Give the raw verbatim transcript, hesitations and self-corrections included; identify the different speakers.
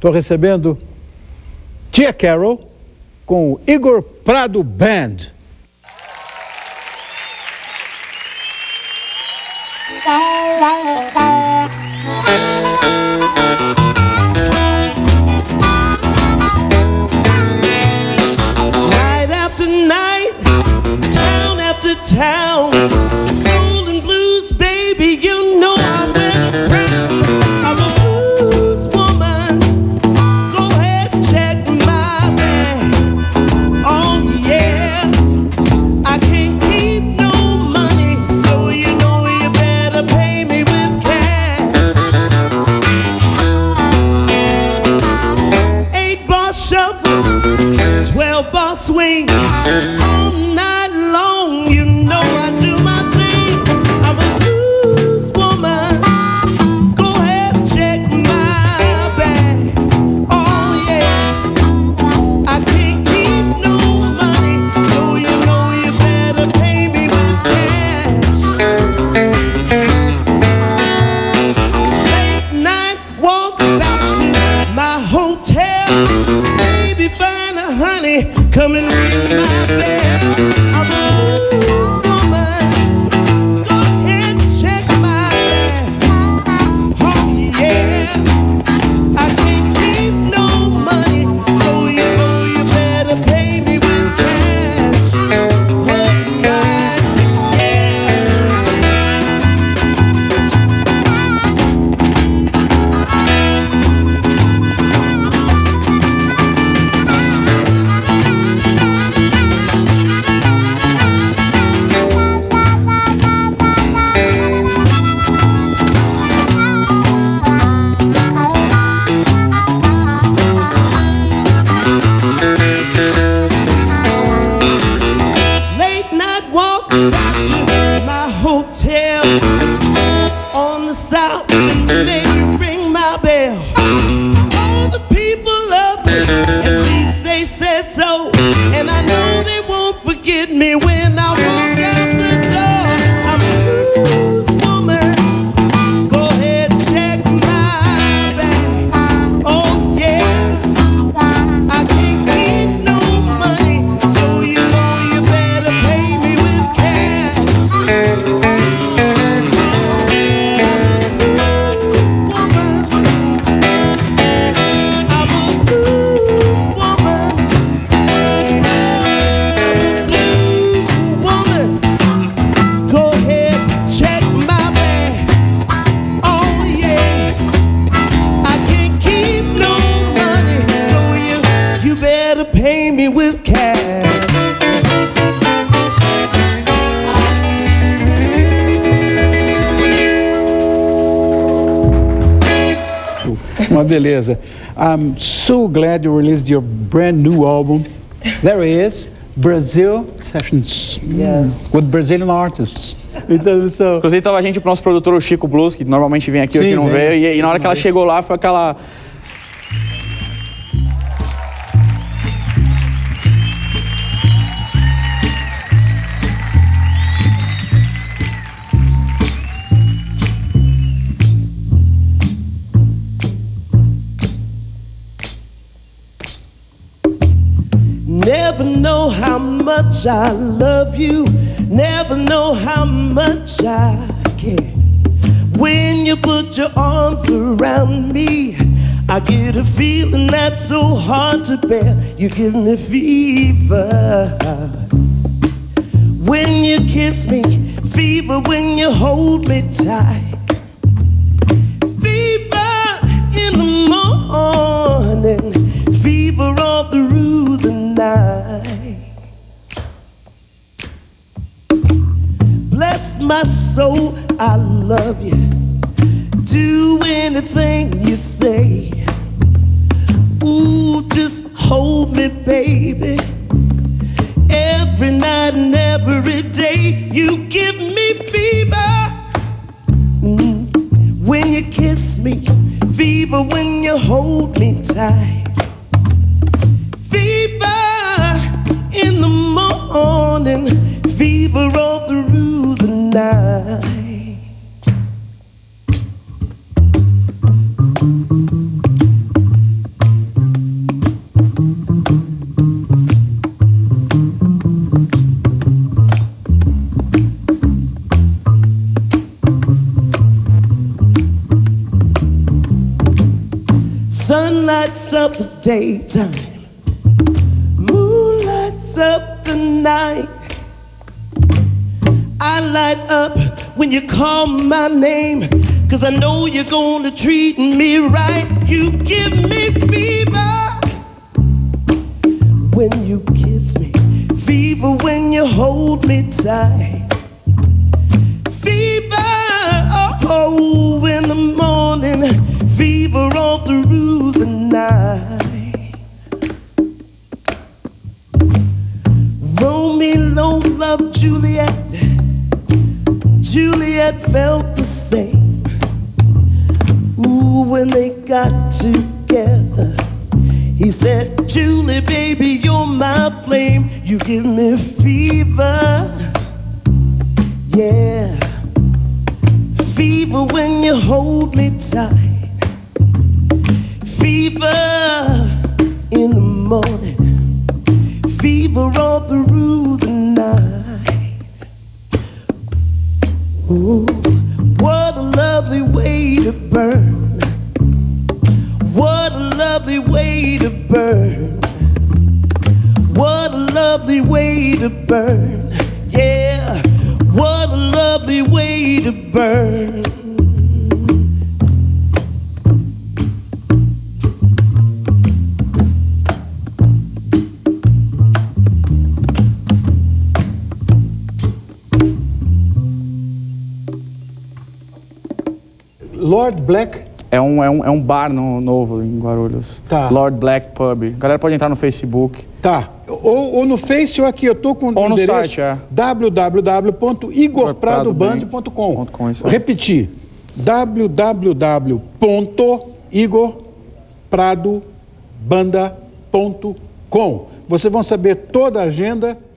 Speaker 1: Estou recebendo Tia Carroll com o Igor Prado Band.
Speaker 2: Night after night, town after town, soul and blues, baby, you know I wear the crown. I'm a blues woman, go ahead and check my bag. Oh yeah, I can't keep no money, so you know you better pay me with cash. Eight bar shuffle, twelve bar swing, all night long, you know I do my thing. I'm a blues woman, go ahead and check my bag. Oh yeah, I can't keep no money, so you know you better pay me with cash. Late night walk back to my hotel, baby find a honey, come and ring my bell. I'm a blues woman, go ahead and check my bag. Oh yeah, I can't keep no money, so you know you better pay me with cash. Oh yeah, late night walk back to my hotel on the south, and they ring my bell. All the people love me, at least they said so, and I know they won't forget me when I walk out the door. I'm a blues woman, go ahead and check my bag. Oh yeah, I can't keep no money, so you know you better pay me with cash. I'm a blues woman, I'm a blues woman, I'm a blues woman. Go ahead, check my bag. Oh yeah, I can't keep no money, so you you better pay me with cash.
Speaker 1: Uma beleza. I'm so glad you released your brand new album. There it is, Brazil Sessions.
Speaker 2: Yes.
Speaker 1: With Brazilian artists. Então, so,
Speaker 3: Inclusive tava a gente pro nosso produtor, o Chico Blues, que normalmente vem aqui,
Speaker 1: Sim,
Speaker 3: aqui não
Speaker 1: vem.
Speaker 3: veio, e, e na hora que ela chegou lá foi aquela...
Speaker 2: Never know how much I love you, never know how much I care. When you put your arms around me, I get a feeling that's so hard to bear. You give me fever when you kiss me, fever when you hold me tight, fever in the morning, fever all through the night. Bless my soul, I love you. Do anything you say. Ooh, just hold me, baby. Every night and every day, you give me fever. Mm. When you kiss me, fever when you hold me tight, fever in the morning, fever all through the night. Sun lights up the daytime, moon lights up the night. I light up when you call my name, 'cause I know you're gonna treat me right. You give me fever when you kiss me, fever when you hold me tight, fever oh in the morning, fever all through the night. Romeo loved Juliet, Juliet felt the same. Ooh, when they got together, he said, Julie, baby, you're my flame. You give me fever, yeah. Fever when you hold me tight, fever in the morning, fever all through the night. Ooh, what a lovely way to burn. What a lovely way to burn. What a lovely way to burn. Yeah, what a lovely way to burn.
Speaker 1: Lord Black.
Speaker 3: É um, é um, é um bar no, novo em Guarulhos.
Speaker 1: Tá.
Speaker 3: Lord Black Pub. A galera pode entrar no Facebook.
Speaker 1: Tá. Ou, ou no Face ou aqui, eu tô com o
Speaker 3: Ou no
Speaker 1: endereço
Speaker 3: site, é.
Speaker 1: w w w ponto igor prado band ponto com. Repetir. w w w ponto igor prado banda ponto com. Vocês vão saber toda a agenda